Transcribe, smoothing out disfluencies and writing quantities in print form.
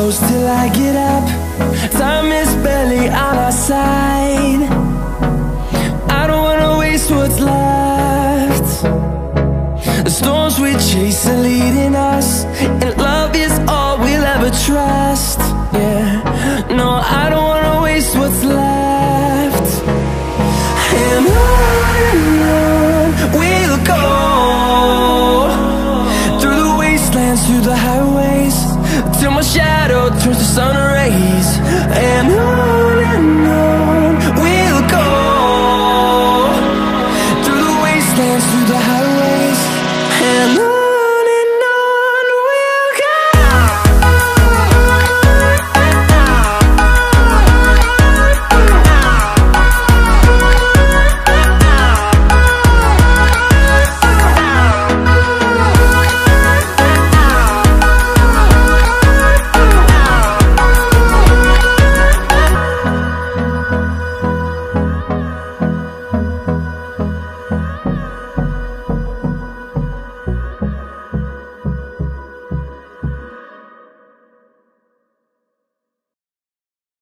close till I get up. Time is barely on our side. I don't wanna waste what's left. The storms we chase are leading us